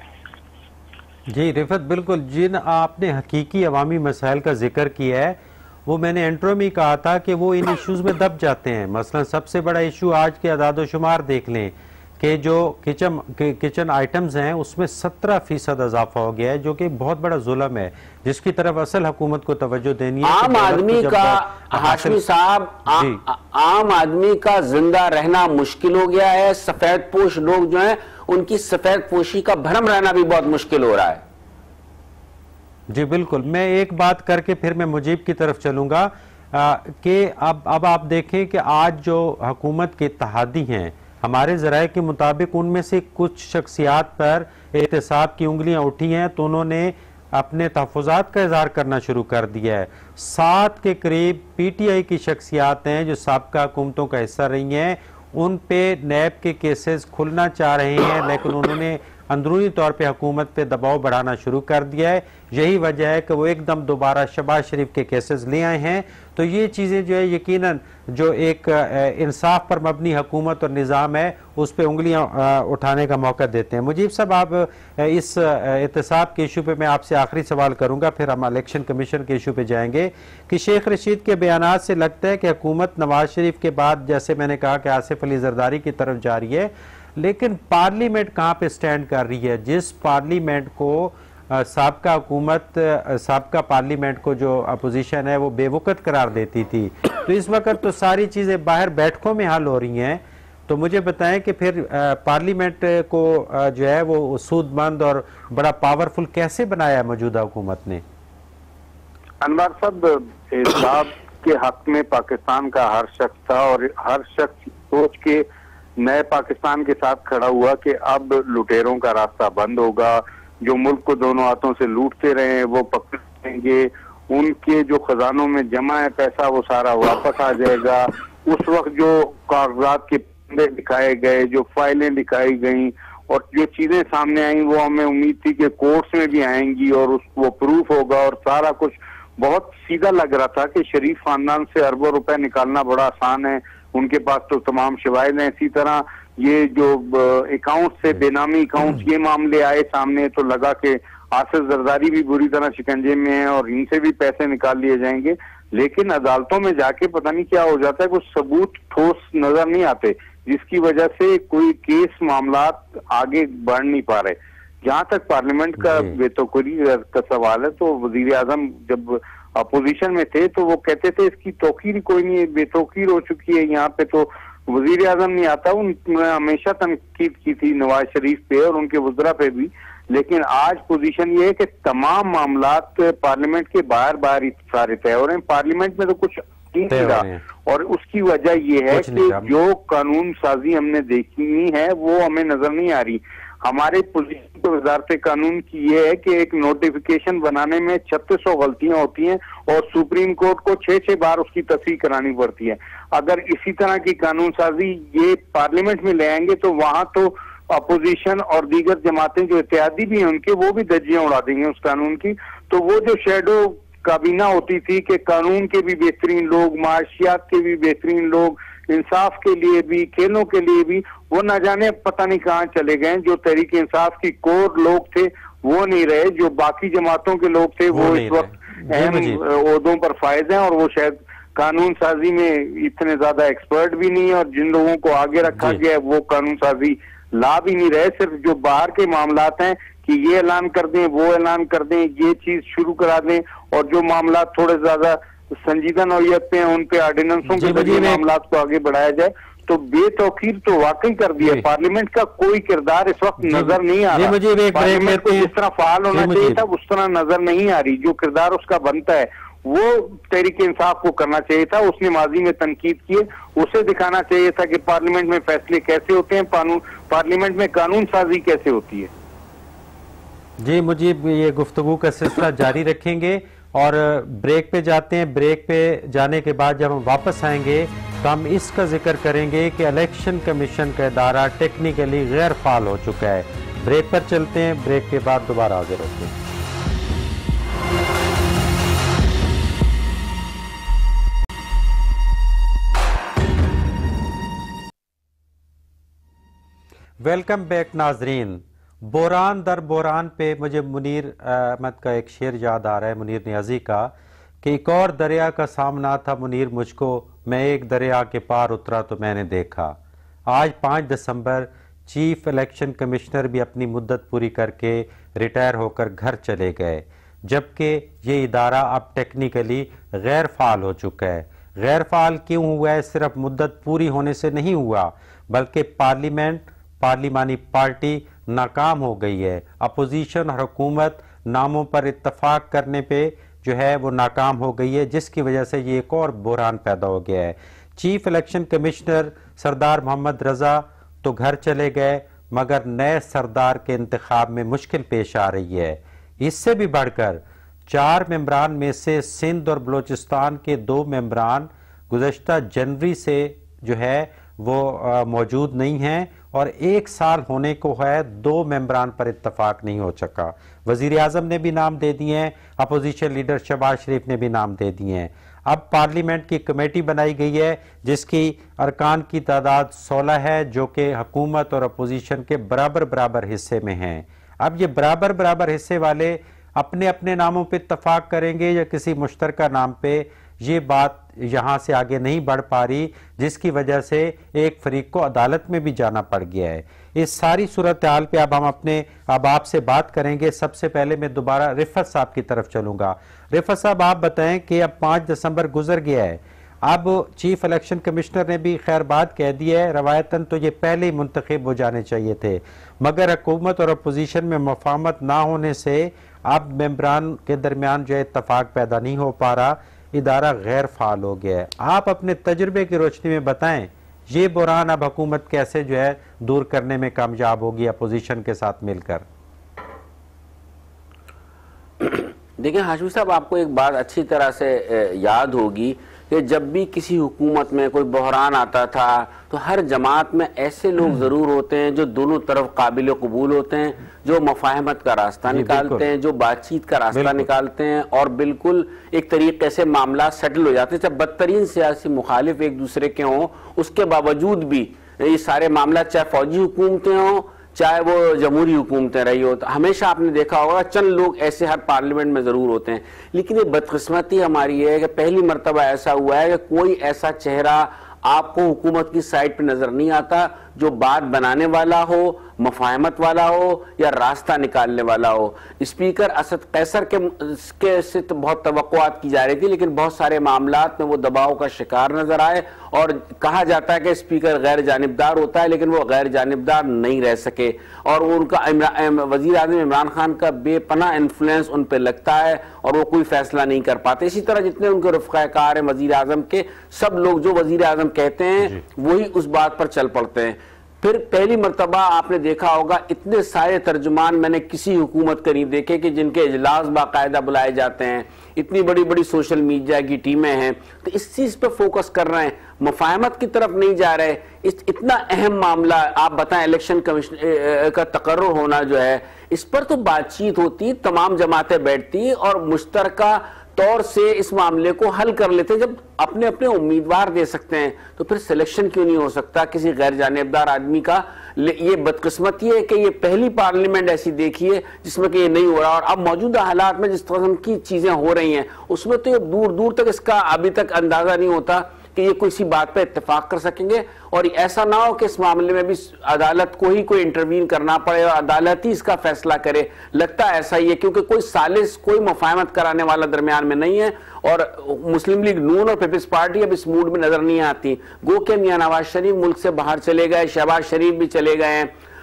जी रिफत, बिल्कुल जिन आपने हकीकी अवामी मसाइल का जिक्र किया है वो मैंने इंट्रो में कहा था कि वो इन इश्यूज में दब जाते हैं। मसलन सबसे बड़ा इशू आज के अदाद शुमार देख लें कि जो किचन किचन आइटम्स हैं उसमें सत्रह फीसद इजाफा हो गया है, जो कि बहुत बड़ा जुल्म है, जिसकी तरफ असल हुकूमत को तवज्जो देनी है। आम आदमी का, हाशमी साहब, आम आदमी का जिंदा रहना मुश्किल हो गया है। सफेद पोश लोग जो हैं उनकी सफेद पोशी का भरम रहना भी बहुत मुश्किल हो रहा है। जी बिल्कुल, मैं एक बात करके फिर मैं मुजीब की तरफ चलूंगा कि अब अब आप देखें कि आज जो हुकूमत के इत्तेहादी हैं, हमारे ज़राए के मुताबिक उनमें से कुछ शख्सियात पर एहतसाब की उंगलियां उठी हैं, तो उन्होंने अपने तहफ़्फ़ुज़ात का इज़हार करना शुरू कर दिया है। सात के करीब पी टी आई की शख्सियात हैं जो साबका हुकूमतों का हिस्सा रही हैं, उन पे नैब के केसेस खुलना चाह रहे हैं, लेकिन उन्होंने अंदरूनी तौर पे हुकूमत पे दबाव बढ़ाना शुरू कर दिया है। यही वजह है कि वो एकदम दोबारा शहबाज शरीफ के केसेस ले आए हैं। तो ये चीज़ें जो है यकीनन जो एक इंसाफ पर मबनी हुकूमत और निज़ाम है उस पर उंगलियां उठाने का मौका देते हैं। मुजीब साहब, आप इस एहतसाब के इशू पे मैं आपसे आखिरी सवाल करूंगा, फिर हम इलेक्शन कमीशन के इशू पे जाएंगे कि शेख रशीद के बयानात से लगता है कि हुकूमत नवाज शरीफ के बाद, जैसे मैंने कहा कि आसिफ अली जरदारी की तरफ जा रही है, लेकिन पार्लियामेंट कहाँ पे स्टैंड कर रही है? जिस पार्लियामेंट को साबका हुकूमत, साबका पार्लियामेंट को जो अपोजिशन है वो बेवकूफ़ करार देती थी, तो इस वक्त तो सारी चीज़ें बाहर बैठकों में हल हो रही हैं। तो मुझे बताएं कि फिर पार्लियामेंट को जो है वो सूदमंद और बड़ा पावरफुल कैसे बनाया है मौजूदा हुकूमत ने? अनवर साहब, साहब के हक में पाकिस्तान का हर शख्स था और हर शख्स सोच के नए पाकिस्तान के साथ खड़ा हुआ कि अब लुटेरों का रास्ता बंद होगा, जो मुल्क को दोनों हाथों से लूटते रहे हैं वो पकड़ेंगे, उनके जो खजानों में जमा है पैसा वो सारा वापस आ जाएगा। उस वक्त जो कागजात के पन्ने दिखाए गए, जो फाइलें दिखाई गई और जो चीजें सामने आई, वो हमें उम्मीद थी कि कोर्ट्स में भी आएंगी और उस वो प्रूफ होगा और सारा कुछ बहुत सीधा लग रहा था कि शरीफ खानदान से अरबों रुपए निकालना बड़ा आसान है, उनके पास तो तमाम शवाहिद हैं। इसी तरह ये जो अकाउंट से बेनामी अकाउंट ये मामले आए सामने, तो लगा कि आसिफ जरदारी भी बुरी तरह शिकंजे में है और इनसे भी पैसे निकाल लिए जाएंगे। लेकिन अदालतों में जाके पता नहीं क्या हो जाता है, कुछ सबूत ठोस नजर नहीं आते, जिसकी वजह से कोई केस मामला आगे बढ़ नहीं पा रहे। जहां तक पार्लियामेंट का बेतौकीरी का सवाल है, तो वजीर आजम जब अपोजिशन में थे तो वो कहते थे इसकी तौकीर कोई नहीं है, बेतौकीर हो चुकी है। यहाँ पे तो वजीर आजम नहीं आता, उन्होंने हमेशा तनकीद की थी नवाज शरीफ पे और उनके वज़रा पे भी। लेकिन आज पोजीशन ये है कि तमाम मामलात पार्लियामेंट के बाहर बाहर सारे तय हो रहे हैं, पार्लियामेंट में तो कुछ नहीं रहा। और उसकी वजह ये है कि जो कानून साजी हमने देखनी है वो हमें नजर नहीं आ रही। हमारे पोजीशन तो वजारत कानून की ये है कि एक नोटिफिकेशन बनाने में छत्तीस सौ गलतियां होती हैं और सुप्रीम कोर्ट को छह छह बार उसकी तस्दीक करानी पड़ती है। अगर इसी तरह की कानून साजी ये पार्लियामेंट में ले आएंगे तो वहां तो अपोजिशन और दीगर जमातें जो इत्तेहादी भी हैं उनके वो भी धज्जियां उड़ा देंगे उस कानून की। तो वो जो शेडो काबीना होती थी कि कानून के भी बेहतरीन लोग, माशियात के भी बेहतरीन लोग, इंसाफ के लिए भी, खेलों के लिए भी, वो न जाने पता नहीं कहाँ चले गए। जो तहरीक इंसाफ की कोर लोग थे वो नहीं रहे, जो बाकी जमातों के लोग थे वो, वो इस वक्त अहम ओहदों पर फायज हैं और वो शायद कानून साजी में इतने ज्यादा एक्सपर्ट भी नहीं है और जिन लोगों को आगे रखा गया है वो कानून साजी ला भी नहीं रहे। सिर्फ जो बाहर के मामलात हैं कि ये ऐलान कर दें, वो ऐलान कर दें, ये चीज शुरू करा दें, और जो मामला थोड़े ज्यादा संजीदा नौयत पे हैं उन पे ऑर्डिनेंसों के जरिए मामला को आगे बढ़ाया जाए। तो बेतौकीर तो वाकई कर दिया। पार्लियामेंट का कोई किरदार इस वक्त नजर नहीं आ रहा। पार्लियामेंट को जिस तरह फाल होना चाहिए था उस तरह नजर नहीं आ रही। जो किरदार उसका बनता है वो तहरीक इंसाफ को करना चाहिए था। उसने माजी में तनकीद किए, उसे दिखाना चाहिए था कि पार्लियामेंट में फैसले कैसे होते हैं, पार्लियामेंट में कानून साजी कैसे होती है। जी मुजीब, ये गुफ्तगू का सिलसिला जारी रखेंगे और ब्रेक पे जाते हैं। ब्रेक पे जाने के बाद जब हम वापस आएंगे तो हम इसका जिक्र करेंगे कि इलेक्शन कमीशन का इदारा टेक्निकली गैर फाल हो चुका है। ब्रेक पर चलते हैं, ब्रेक के बाद दोबारा हाजिर होते हैं। वेलकम बैक नाजरीन। बोरान दर बोरान पे मुझे मुनीर अहमद का एक शेर याद आ रहा है, मुनीर नियाजी का, कि एक और दरिया का सामना था मुनीर मुझको, मैं एक दरिया के पार उतरा तो मैंने देखा। आज पाँच दिसंबर चीफ इलेक्शन कमिश्नर भी अपनी मुद्दत पूरी करके रिटायर होकर घर चले गए, जबकि ये इदारा अब टेक्निकली गैर फाल हो चुका है। गैर फाल क्यों हुआ है? सिर्फ मुद्दत पूरी होने से नहीं हुआ, बल्कि पार्लियामेंट पार्लिमानी पार्टी नाकाम हो गई है। अपोजिशन और हुकूमत नामों पर इत्तफाक करने पे जो है वो नाकाम हो गई है, जिसकी वजह से ये एक और बहरान पैदा हो गया है। Chief election commissioner Sardar Mohammad Raza तो घर चले गए, मगर नए सरदार के इंतखाब में मुश्किल पेश आ रही है। इससे भी बढ़कर चार मेंबरान में से सिंध और बलूचिस्तान के दो मेंबरान गुज़श्ता जनवरी से जो है वो मौजूद नहीं हैं, और एक साल होने को है दो मेंबरान पर इत्तफाक नहीं हो सका। वजीर आजम ने भी नाम दे दिए हैं, अपोजिशन लीडर शहबाज शरीफ ने भी नाम दे दिए हैं। अब पार्लियामेंट की कमेटी बनाई गई है जिसकी अरकान की तादाद सोलह है, जो कि हुकूमत और अपोजिशन के बराबर बराबर हिस्से में हैं। अब ये बराबर बराबर हिस्से वाले अपने अपने नामों पे इत्तफाक करेंगे या किसी मुश्तरका नाम पे, ये बात यहाँ से आगे नहीं बढ़ पा रही, जिसकी वजह से एक फरीक को अदालत में भी जाना पड़ गया है। इस सारी सूरत हाल पे अब हम अपने अब आपसे बात करेंगे। सबसे पहले मैं दोबारा रिफत साहब की तरफ चलूंगा। रिफत साहब, आप बताएं कि अब पाँच दिसंबर गुजर गया है, अब चीफ इलेक्शन कमिश्नर ने भी खैर बात कह दी है, रवायतन तो ये पहले ही मुंतखब हो जाने चाहिए थे, मगर हुकूमत और अपोजिशन में मफाहमत ना होने से अब मेंबरान के दरमियान जो है इत्तफाक पैदा नहीं हो पा रहा, इदारा गैर फाल हो गया है। आप अपने तजुर्बे की रोशनी में बताएं, ये बुरान अब हुकूमत कैसे जो है दूर करने में कामयाब होगी अपोजिशन के साथ मिलकर? देखिए हाशमी साहब, आपको एक बात अच्छी तरह से याद होगी कि जब भी किसी हुकूमत में कोई बहरान आता था तो हर जमात में ऐसे लोग जरूर होते हैं जो दोनों तरफ काबिल कबूल होते हैं, जो मफाहमत का रास्ता निकालते हैं, जो बातचीत का रास्ता निकालते हैं, और बिल्कुल एक तरीके से मामला सेटल हो जाते हैं। चाहे बदतरीन सियासी मुखालिफ एक दूसरे के हों, उसके बावजूद भी ये सारे मामला, चाहे फौजी हुकूमतें हों चाहे वो जमहूरी हुकूमतें रही हो, तो हमेशा आपने देखा होगा चंद लोग ऐसे हर पार्लियामेंट में जरूर होते हैं। लेकिन ये बदकिस्मती हमारी है कि पहली मर्तबा ऐसा हुआ है कि कोई ऐसा चेहरा आपको हुकूमत की साइड पे नजर नहीं आता जो बात बनाने वाला हो, मफाहमत वाला हो या रास्ता निकालने वाला हो। स्पीकर असद कैसर के, के से तो बहुत तवक्कुआत की जा रही थी, लेकिन बहुत सारे मामलात में वो दबाव का शिकार नजर आए, और कहा जाता है कि स्पीकर गैर जानिबदार होता है, लेकिन वो गैर जानिबदार नहीं रह सके, और उनका वजीर आज़म इमरान खान का बेपनाह इन्फ्लुएंस उन पर लगता है और वो कोई फैसला नहीं कर पाते। इसी तरह जितने उनके रफ़क़ाकार हैं वजीर आज़म के, सब लोग जो वजीर आज़म कहते हैं वही उस बात पर चल पड़ते हैं। फिर पहली मर्तबा आपने देखा होगा इतने सारे तर्जुमान मैंने किसी हुकूमत के नहीं देखे कि जिनके इजलास बाकायदा बुलाए जाते हैं, इतनी बड़ी बड़ी सोशल मीडिया की टीमें हैं, तो इस चीज पे फोकस कर रहे हैं, मफाहमत की तरफ नहीं जा रहे। इस इतना अहम मामला आप बताएं, इलेक्शन कमीशन का तकर्रुर होना जो है, इस पर तो बातचीत होती, तमाम जमातें बैठती और मुश्तरका तौर से इस मामले को हल कर लेते। जब अपने अपने उम्मीदवार दे सकते हैं तो फिर सिलेक्शन क्यों नहीं हो सकता किसी गैर जानिबदार आदमी का? ये बदकिस्मती है कि ये पहली पार्लियामेंट ऐसी देखी है जिसमें कि ये नहीं हो रहा, और अब मौजूदा हालात में जिस तरह की चीजें हो रही हैं उसमें तो ये दूर दूर तक इसका अभी तक अंदाजा नहीं होता कि ये किसी बात पर इत्तेफाक कर सकेंगे। और ऐसा ना हो कि इस मामले में भी अदालत को ही कोई इंटरवीन करना पड़े और अदालत ही इसका फैसला करे। लगता है ऐसा ही है, क्योंकि कोई सालिस, कोई मफाहमत कराने वाला दरमियान में नहीं है, और मुस्लिम लीग नून और पीपल्स पार्टी अब इस मूड में नजर नहीं आती। गो के मियां नवाज शरीफ मुल्क से बाहर चले गए, शहबाज शरीफ भी चले गए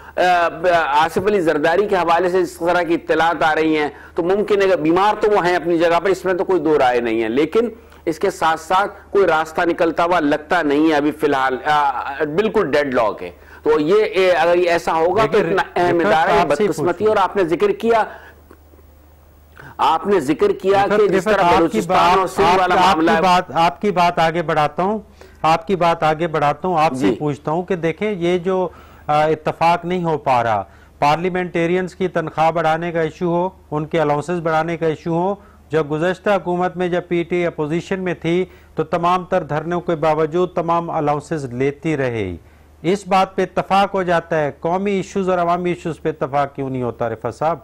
हैं, आसिफ अली जरदारी के हवाले से इस तरह की इत्तलात आ रही हैं, तो मुमकिन है बीमार तो वो हैं अपनी जगह पर, इसमें तो कोई दो राय नहीं है, लेकिन इसके साथ साथ कोई रास्ता निकलता हुआ लगता नहीं है अभी फिलहाल, बिल्कुल डेडलॉक है। तो ये ए, अगर ये ऐसा होगा तो इतना अहम इदारा है, बदकिस्मती। और आपने जिक्र किया आपने जिक्र किया कि जिस तरह बलूचिस्तान और सिंध वाला मामला है, बात आपकी बात आगे बढ़ाता हूं आपकी बात आगे बढ़ाता हूं आपसे पूछता हूं कि देखें, ये जो इत्तफाक नहीं हो पा रहा, पार्लियामेंटेरियंस की तनख्वाह बढ़ाने का इशू हो, उनके अलाउंसेस बढ़ाने का इशू हो, जब गुज़श्ता हुकूमत में जब पीटी अपोजिशन में थी तो तमाम तर धरनों के बावजूद तमाम अलाउंसेस लेती रही, इस बात पे इत्तफाक हो जाता है, कौमी इश्यूज और अवामी इश्यूज पे इत्तफाक क्यों नहीं होता रिफा साहब?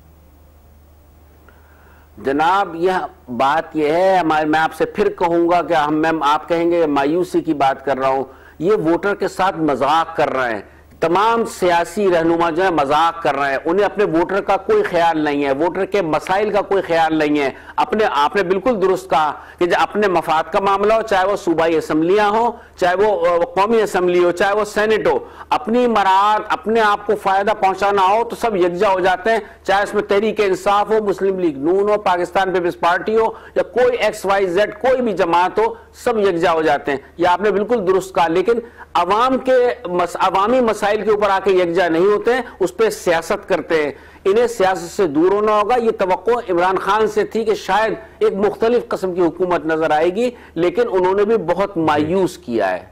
जनाब यह बात यह है, हमारे मैं आपसे फिर कहूंगा कि हम मैं आप कहेंगे मायूसी की बात कर रहा हूं, ये वोटर के साथ मजाक कर रहे हैं। तमाम सियासी रहनुमा जो है मजाक कर रहे हैं, उन्हें अपने वोटर का कोई ख्याल नहीं है, वोटर के मसाइल का कोई ख्याल नहीं है। अपने आपने बिल्कुल दुरुस्त कहा कि जब अपने मफाद का मामला हो, चाहे वो सूबाई असम्बलियां हो, चाहे वो कौमी असम्बली हो, चाहे वो सेनेट हो, अपनी मराद अपने आप को फायदा पहुंचाना हो तो सब यकजा हो जाते हैं, चाहे उसमें तहरीक इंसाफ हो, मुस्लिम लीग नून हो, पाकिस्तान पीपल्स पार्टी हो, या कोई एक्स वाई जेड कोई भी जमात हो, सब यकजा हो जाते हैं। यह आपने बिल्कुल दुरुस्त कहा। लेकिन अवाम के मस, अवामी मसाइल के ऊपर आके यकजा नहीं होते हैं, उस पर सियासत करते हैं। इन्हें सियासत से दूर होना होगा। ये तवक्को इमरान खान से थी कि शायद एक मुख्तलिफ किस्म की हुकूमत नजर आएगी, लेकिन उन्होंने भी बहुत मायूस किया है।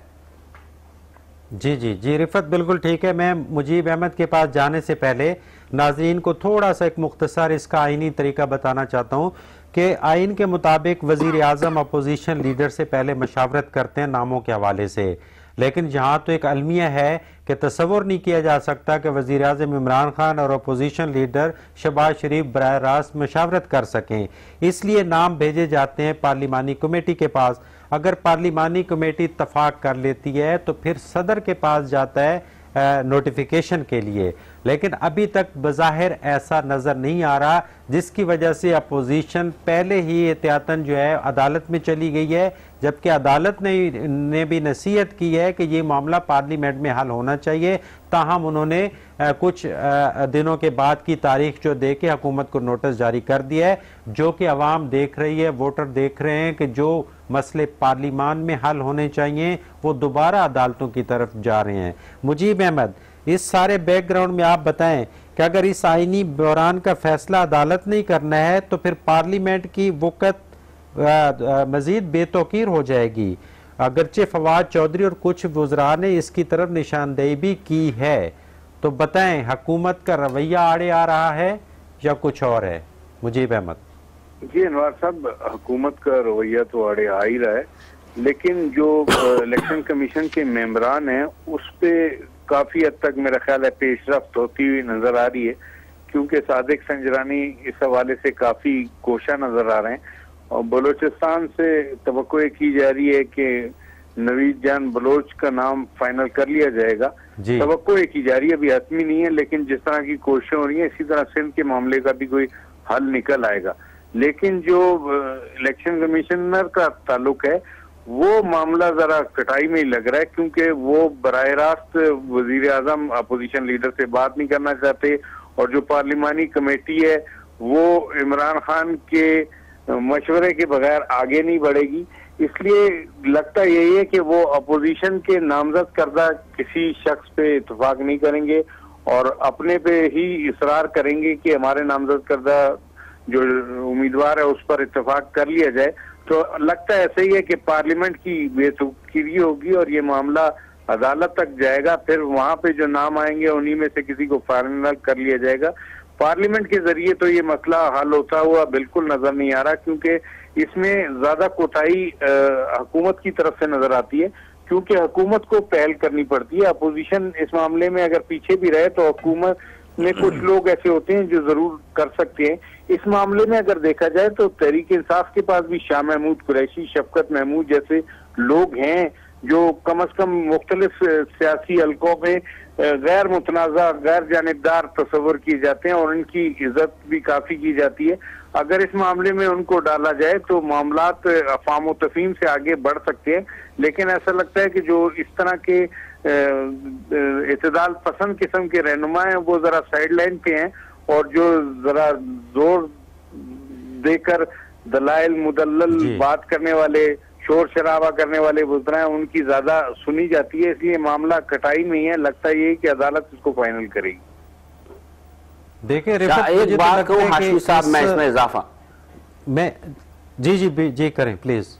जी जी जी रिफत बिल्कुल ठीक है। मैं मुजीब अहमद के पास जाने से पहले नाजरीन को थोड़ा सा एक मुख्तसर इसका आइनी तरीका बताना चाहता हूँ कि आइन के मुताबिक वजीर आज़म अपोजिशन लीडर से पहले मशावरत करते हैं नामों के हवाले से, लेकिन जहाँ तो एक अलमिया है कि तसव्वुर नहीं किया जा सकता कि वज़ीर आज़म इमरान खान और अपोजिशन लीडर शहबाज शरीफ बराह रास्त मशावरत कर सकें, इसलिए नाम भेजे जाते हैं पार्लिमानी कमेटी के पास। अगर पार्लिमानी कमेटी इत्तफाक कर लेती है तो फिर सदर के पास जाता है नोटिफिकेशन के लिए, लेकिन अभी तक बज़ाहिर ऐसा नज़र नहीं आ रहा, जिसकी वजह से अपोजिशन पहले ही एहतियातन जो है अदालत में चली गई है, जबकि अदालत ने ने भी नसीहत की है कि ये मामला पार्लियामेंट में हल होना चाहिए। ताहम उन्होंने आ, कुछ आ, दिनों के बाद की तारीख जो दे के हुकूमत को नोटिस जारी कर दिया है, जो कि अवाम देख रही है, वोटर देख रहे हैं कि जो मसले पार्लिमान में हल होने चाहिए वो दोबारा अदालतों की तरफ जा रहे हैं। मुजीब अहमद, इस सारे बैकग्राउंड में आप बताएं कि अगर इस आईनी बहरान का फैसला अदालत नहीं करना है तो फिर पार्लियामेंट की वक़्त मजीद बेतौकीर हो जाएगी। अगरचे फवाद चौधरी और कुछ वज़रा ने इसकी तरफ निशानदेही भी की है, तो बताएं हुकूमत का रवैया आड़े आ रहा है या कुछ और है? मुजीब अहमद जी अनवार साहब, हुकूमत का रवैया तो आड़े आ ही रहा है, लेकिन जो इलेक्शन कमीशन के मेंबरान हैं उस पे काफी हद तक मेरा ख्याल है पेशरफ्त होती हुई नजर आ रही है, क्योंकि सादिक संजरानी इस हवाले से काफी कोशा नजर आ रहे हैं। और बलोचिस्तान से तवक्को की जा रही है कि नवीद जान बलोच का नाम फाइनल कर लिया जाएगा। तवक्को की जा रही है, अभी हतमी नहीं है, लेकिन जिस तरह की कोशिशें हो रही हैं इसी तरह सिंध के मामले का भी कोई हल निकल आएगा। लेकिन जो इलेक्शन कमिश्नर का ताल्लुक है वो मामला जरा कटाई में ही लग रहा है, क्योंकि वो बराह रास्त वजीर आजम अपोजिशन लीडर से बात नहीं करना चाहते, और जो पार्लिमानी कमेटी है वो इमरान खान के मशवरे के बगैर आगे नहीं बढ़ेगी। इसलिए लगता यही है कि वो अपोजिशन के नामजद करदा किसी शख्स पे इत्तेफाक नहीं करेंगे और अपने पे ही इसरार करेंगे कि हमारे नामजद करदा जो उम्मीदवार है उस पर इत्तेफाक कर लिया जाए। तो लगता है ऐसे ही है कि पार्लियामेंट की बेतुकीरी होगी और ये मामला अदालत तक जाएगा, फिर वहां पे जो नाम आएंगे उन्हीं में से किसी को फाइनल कर लिया जाएगा। पार्लियामेंट के जरिए तो ये मसला हल होता हुआ बिल्कुल नजर नहीं आ रहा, क्योंकि इसमें ज्यादा कोताही हुकूमत की तरफ से नजर आती है, क्योंकि हुकूमत को पहल करनी पड़ती है। अपोजिशन इस मामले में अगर पीछे भी रहे तो हुकूमत में कुछ लोग ऐसे होते हैं जो जरूर कर सकते हैं। इस मामले में अगर देखा जाए तो तहरीक इंसाफ के पास भी शाह महमूद कुरैशी, शफकत महमूद जैसे लोग हैं जो कम अज कम मुख्तलिफ सियासी हलकों में गैर मुतनाज़ा, गैर जानिबदार तस्वर किए जाते हैं और उनकी इज्जत भी काफी की जाती है। अगर इस मामले में उनको डाला जाए तो मामलात अफ़ाम व तफ़हीम से आगे बढ़ सकते हैं, लेकिन ऐसा लगता है कि जो इस तरह के इत्तेदाल पसंद किस्म के रहनुमा हैं वो जरा साइड लाइन पे हैं, और जो जरा जोर देकर दलाइल मुदल्लल बात करने वाले, शोर शराबा करने वाले वज़रा हैं, उनकी ज्यादा सुनी जाती है। इसलिए मामला कटाई में ही है। लगता है ये कि अदालत इसको फाइनल करेगी। देखिए एक बात कहूं हाशिमी साहब, मैं इसमें इजाफा मैं जी जी जी करें प्लीज।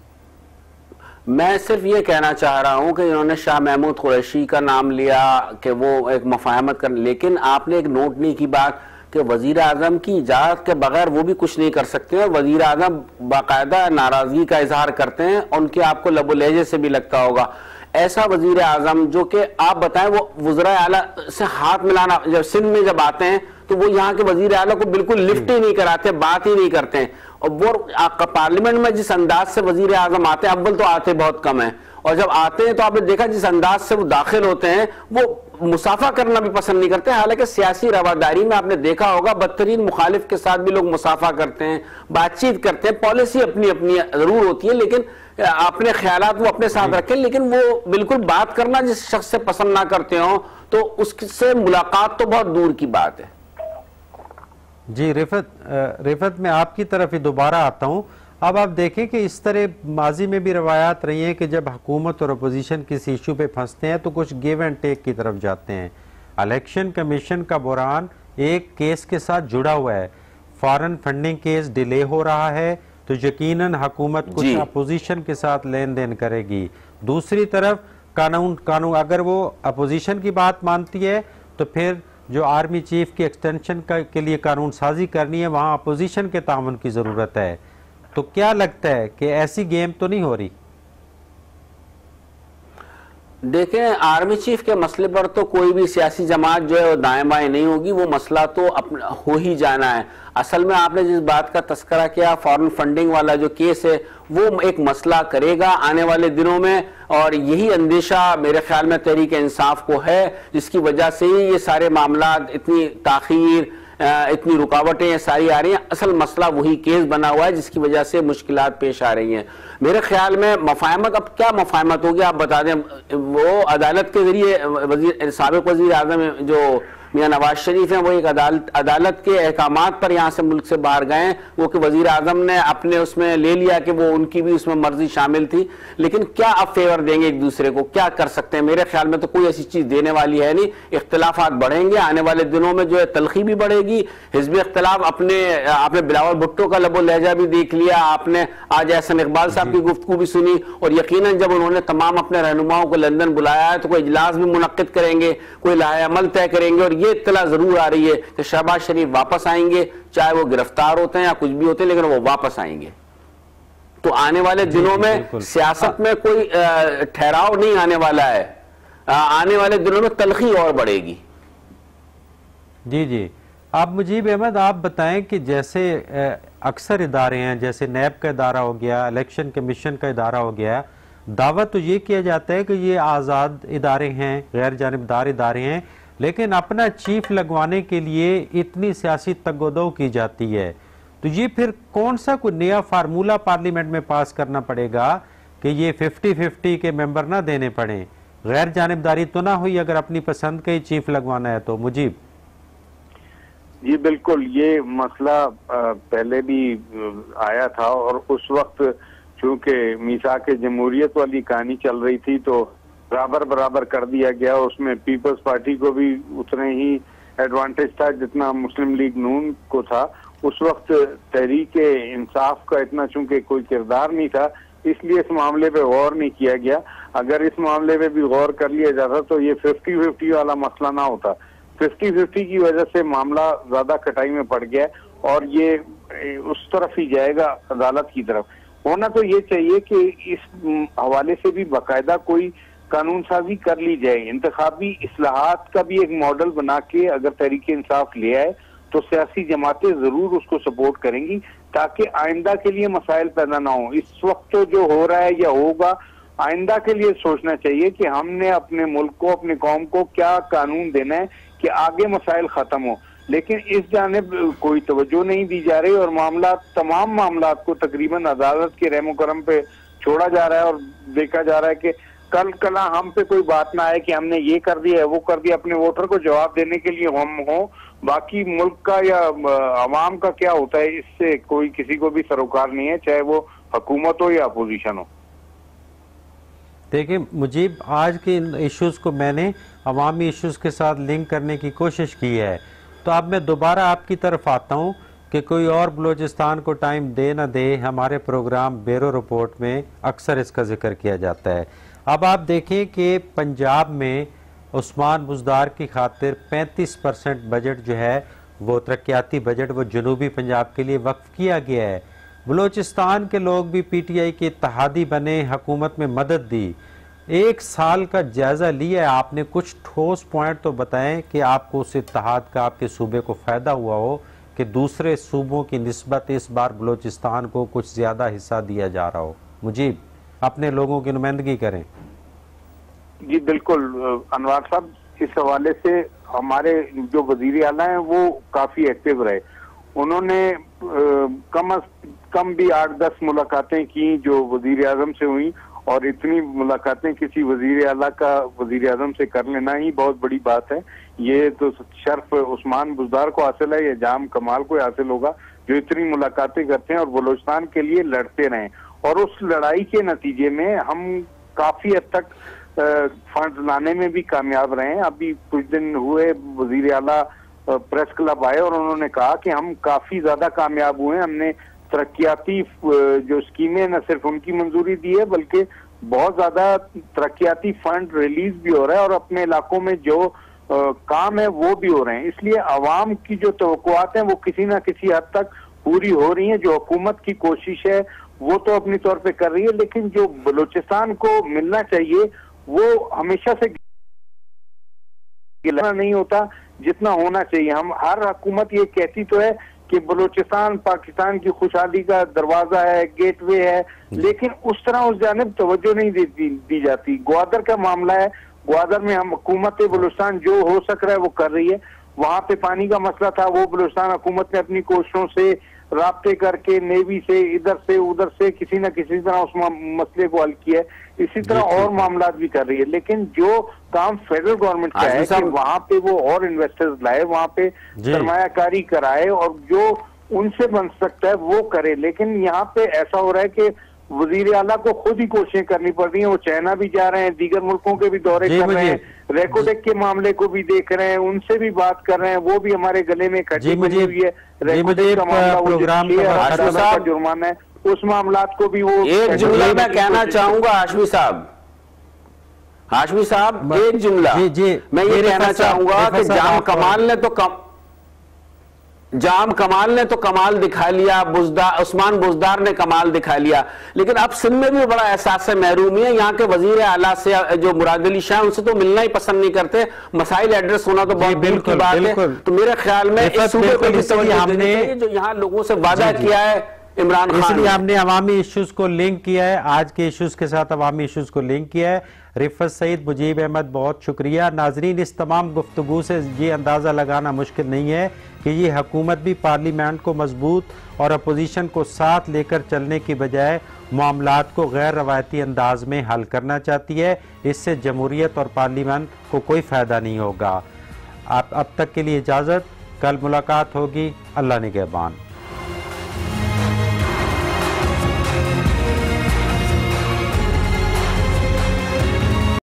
मैं सिर्फ ये कहना चाह रहा हूं कि इन्होंने शाह महमूद कुरैशी का नाम लिया कि वो एक मुफाहमत कर, लेकिन आपने एक नोट नहीं की बात कि वजीर आजम की इजाजत के बगैर वो भी कुछ नहीं कर सकते हैं। वजीर आजम बाकायदा नाराजगी का इजहार करते हैं, उनके आपको लबो लहजे से भी लगता होगा। ऐसा वजीर आजम जो कि आप बताएं वो वज़राए आला से हाथ मिलाना, जब सिंध में जब आते हैं तो वो यहाँ के वजीर आला को बिल्कुल लिफ्ट ही नहीं कराते, बात ही नहीं करते हैं। और वो आपका पार्लियामेंट में जिस अंदाज से वजीर आजम आते हैं, अव्वल तो आते बहुत कम है, और जब आते हैं तो आपने देखा जिस अंदाज से वो दाखिल होते हैं वो मुसाफा करना भी पसंद नहीं करते। हालांकि सियासी रवादारी में आपने देखा होगा बदतरीन मुखालिफ के साथ भी लोग मुसाफा करते हैं, बातचीत करते हैं, पॉलिसी अपनी अपनी जरूर होती है, लेकिन अपने ख्यालात वो अपने साथ रखें, लेकिन वो बिल्कुल बात करना जिस शख्स से पसंद ना करते हो तो उससे मुलाकात तो बहुत दूर की बात है। जी रिफत रिफत मैं आपकी तरफ ही दोबारा आता हूँ। अब आप देखें कि इस तरह माजी में भी रवायात रही हैं कि जब हुकूमत और अपोजिशन किसी इशू पे फंसते हैं तो कुछ गिव एंड टेक की तरफ जाते हैं। इलेक्शन कमीशन का बुरहान एक केस के साथ जुड़ा हुआ है, फॉरेन फंडिंग केस डिले हो रहा है तो यकीनन हुकूमत कुछ अपोजिशन के साथ लेन देन करेगी। दूसरी तरफ कानून कानून अगर वो अपोजिशन की बात मानती है तो फिर जो आर्मी चीफ की एक्सटेंशन का के लिए कानून साजी करनी है वहाँ अपोजिशन के ताउन की ज़रूरत है। तो क्या लगता है कि ऐसी गेम तो नहीं हो रही? देखें, आर्मी चीफ के मसले पर तो कोई भी सियासी जमात जो है वो दाएं बाएं नहीं होगी, वो मसला तो अपना हो ही जाना है। असल में आपने जिस बात का तस्करा किया, फॉरेन फंडिंग वाला जो केस है वो एक मसला करेगा आने वाले दिनों में, और यही अंदेशा मेरे ख्याल में तहरीक इंसाफ को है, जिसकी वजह से ही ये सारे मामला इतनी ताखीर, इतनी रुकावटें सारी आ रही हैं। असल मसला वही केस बना हुआ है जिसकी वजह से मुश्किलात पेश आ रही हैं। मेरे ख्याल में मफाहमत, अब क्या मफाहमत होगी आप बता दें। वो अदालत के जरिए वजीर साबिक वजीर आजम जो मियाँ नवाज शरीफ हैं वो एक अदालत अदालत के अहकामात पर यहाँ से मुल्क से बाहर गए, वो कि वजीर आजम ने अपने उसमें ले लिया कि वो उनकी भी उसमें मर्जी शामिल थी, लेकिन क्या अब फेवर देंगे एक दूसरे को, क्या कर सकते हैं? मेरे ख्याल में तो कोई ऐसी चीज देने वाली है नहीं। इख्तलाफात बढ़ेंगे आने वाले दिनों में, जो है तलखी भी बढ़ेगी, हिजबी इख्तलाफ अपने आपने बिलावल भुट्टो का लबो लहजा भी देख लिया, आपने आज एहसन इकबाल साहब की गुफ्तगू भी सुनी, और यकीनन जब उन्होंने तमाम अपने रहनुमाओं को लंदन बुलाया है तो कोई इजलास भी मुनक्किद करेंगे, कोई लाए अमल तय करेंगे, और ये इत्तला जरूर आ रही है कि शहबाज शरीफ वापस आएंगे, चाहे वो गिरफ्तार होते हैं या कुछ भी होते हैं, लेकिन वो वापस आएंगे। तो आने वाले दिनों में सियासत में कोई ठहराव नहीं आने वाला है, आने वाले दिनों में तलखी और बढ़ेगी। जी जी, आप मुजीब अहमद आप बताएं कि जैसे अक्सर इदारे हैं, जैसे नैब का इदारा हो गया, इलेक्शन कमीशन का इदारा हो गया, दावा तो ये किया जाता है कि ये आज़ाद इदारे हैं, गैर जानिबदार इदारे हैं, लेकिन अपना चीफ लगवाने के लिए इतनी सियासी तगोदो की जाती है। तो ये फिर कौन सा कोई नया फार्मूला पार्लियामेंट में पास करना पड़ेगा कि ये फिफ्टी फिफ्टी के मेंबर ना देने पड़े? गैर जानिबदारी तो ना हुई अगर अपनी पसंद का ही चीफ लगवाना है तो? मुजीब जी बिल्कुल, ये मसला पहले भी आया था, और उस वक्त चूंकि मीसाक जमहूरियत वाली कहानी चल रही थी तो बराबर बराबर कर दिया गया। उसमें पीपल्स पार्टी को भी उतने ही एडवांटेज था जितना मुस्लिम लीग नून को था। उस वक्त तहरीक इंसाफ का इतना चूंकि कोई किरदार नहीं था, इसलिए इस मामले पे गौर नहीं किया गया। अगर इस मामले पे भी गौर कर लिया जाता तो ये फिफ्टी फिफ्टी वाला मसला ना होता। फिफ्टी फिफ्टी की वजह से मामला ज्यादा कटाई में पड़ गया और ये उस तरफ ही जाएगा, अदालत की तरफ। होना तो ये चाहिए कि इस हवाले से भी बाकायदा कोई कानून साजी कर ली जाए, इंतखाबी इस्लाहात का भी एक मॉडल बना के अगर तहरीक इंसाफ ले आए तो सियासी जमातें जरूर उसको सपोर्ट करेंगी, ताकि आइंदा के लिए मसाइल पैदा ना हो। इस वक्त तो जो हो रहा है या होगा, आइंदा के लिए सोचना चाहिए कि हमने अपने मुल्क को, अपने कौम को क्या कानून देना है कि आगे मसाइल खत्म हो। लेकिन इस जानिब कोई तवज्जो नहीं दी जा रही और मामला तमाम मामला को तकरीबन अदालत के रहमो करम पे छोड़ा जा रहा है और देखा जा रहा है कि कल कला हम पे कोई बात ना आए कि हमने ये कर दिया है वो कर दिया। अपने वोटर को जवाब देने के लिए हम हो, बाकी मुल्क का या अवाम का क्या होता है इससे कोई किसी को भी सरोकार नहीं है, चाहे वो हुकूमत हो या अपोजिशन हो। देखिए मुजीब, आज के इन इश्यूज को मैंने अवामी इश्यूज के साथ लिंक करने की कोशिश की है, तो अब मैं दोबारा आपकी तरफ आता हूँ कि कोई और बलूचिस्तान को टाइम दे ना दे, हमारे प्रोग्राम ब्यूरो रिपोर्ट में अक्सर इसका जिक्र किया जाता है। अब आप देखें कि पंजाब में उस्मान बुज़दार की खातिर पैंतीस परसेंट बजट जो है वो तरक्याती बजट वो जनूबी पंजाब के लिए वक्फ किया गया है। बलूचिस्तान के लोग भी पी टी आई के इत्तेहादी बने, हुकूमत में मदद दी। एक साल का जायजा लिया है आपने, कुछ ठोस पॉइंट तो बताएं कि आपको उस इत्तेहाद का आपके सूबे को फायदा हुआ हो कि दूसरे सूबों की निस्बत इस बार बलूचिस्तान को कुछ ज्यादा हिस्सा दिया जा रहा हो। मुजीब, अपने लोगों की नुमाइंदगी करें। जी बिल्कुल अनवार साहब, इस हवाले से हमारे जो वजीर आला हैं वो काफी एक्टिव रहे। उन्होंने कम अज कम भी आठ दस मुलाकातें की जो वजीर आजम से हुई, और इतनी मुलाकातें किसी वजीर आला का वजीर आजम से कर लेना ही बहुत बड़ी बात है। ये तो शर्फ उस्मान बुज़दार को हासिल है, ये जाम कमाल को हासिल होगा जो इतनी मुलाकातें करते हैं और बलूचिस्तान के लिए लड़ते रहे। और उस लड़ाई के नतीजे में हम काफी हद तक फंड लाने में भी कामयाब रहे हैं। अभी कुछ दिन हुए वजीर आला प्रेस क्लब आए और उन्होंने कहा कि हम काफी ज्यादा कामयाब हुए, हमने तरक्याती जो स्कीमें न सिर्फ उनकी मंजूरी दी है बल्कि बहुत ज्यादा तरक्याती फंड रिलीज भी हो रहा है और अपने इलाकों में जो आ, काम है वो भी हो रहे हैं। इसलिए आवाम की जो तवक्कुआत हैं वो किसी ना किसी हद तक पूरी हो रही हैं। जो हुकूमत की कोशिश है वो तो अपनी तौर पे कर रही है, लेकिन जो बलूचिस्तान को मिलना चाहिए वो हमेशा से गिला नहीं होता जितना होना चाहिए। हम हर हुकूमत ये कहती तो है कि बलूचिस्तान पाकिस्तान की खुशहाली का दरवाजा है, गेटवे है, लेकिन उस तरह उस जानिब तवज्जो नहीं दी, दी, दी जाती। ग्वादर का मामला है, ग्वादर में हम हुकूमत बलूचिस्तान जो हो सक रहा है वो कर रही है। वहां पे पानी का मसला था, वो बलूचिस्तान हुकूमत ने अपनी कोशिशों से राब्ते करके नेवी से इधर से उधर से किसी न किसी तरह उस मसले को हल किया है। इसी तरह और मामला भी कर रही है, लेकिन जो काम फेडरल गवर्नमेंट का है कि वहां पे वो और इन्वेस्टर्स लाए, वहां पे सरमायाकारी कराए और जो उनसे बन सकता है वो करे। लेकिन यहाँ पे ऐसा हो रहा है कि वजीर आला को खुद ही कोशिशें करनी पड़ रही हैं। वो चाइना भी जा रहे हैं, दीगर मुल्कों के भी दौरे कर रहे हैं, रेकोडेक के मामले को भी देख रहे हैं, उनसे भी बात कर रहे हैं, वो भी हमारे गले में खड़ी बनी हुई है। रेकोडेक का मामला जुर्माना है, उस मामलात को भी वो एक जुमला मैं कहना चाहूंगा हाशमी साहब, हाशमी साहब एक जुमला जी, जी, मैं ये कहना चाहूंगा कि जाम कमाल ने तो कम जाम कमाल ने तो कमाल दिखा लिया, बुज़दार उस्मान बुज़दार ने कमाल दिखा लिया, लेकिन अब सिंध में भी बड़ा एहसास है महरूमी है। यहाँ के वजीर आला से जो मुराद अली शाह उनसे तो मिलना ही पसंद नहीं करते, मसाइल एड्रेस होना तो बहुत दूर की बात है। तो मेरे ख्याल में इस सूबे को भी तवज्जो देनी चाहिए जो यहाँ लोगों से वादा किया है इमरान खान। इसलिए हमने अवामी इश्यूज को लिंक किया है, आज के इश्यूज के साथ अवामी इश्यूज को लिंक किया है। रिफत सईद, मुजीब अहमद, बहुत शुक्रिया। नाजरीन, इस तमाम गुफ्तगू से ये अंदाज़ा लगाना मुश्किल नहीं है कि ये हुकूमत भी पार्लियामेंट को मजबूत और अपोजिशन को साथ लेकर चलने की बजाय मामलात को गैर रवायती अंदाज में हल करना चाहती है। इससे जमहूरियत और पार्लियामेंट को कोई फ़ायदा नहीं होगा। आप अब तक के लिए इजाज़त, कल मुलाकात होगी। अल्लाह निगहबान।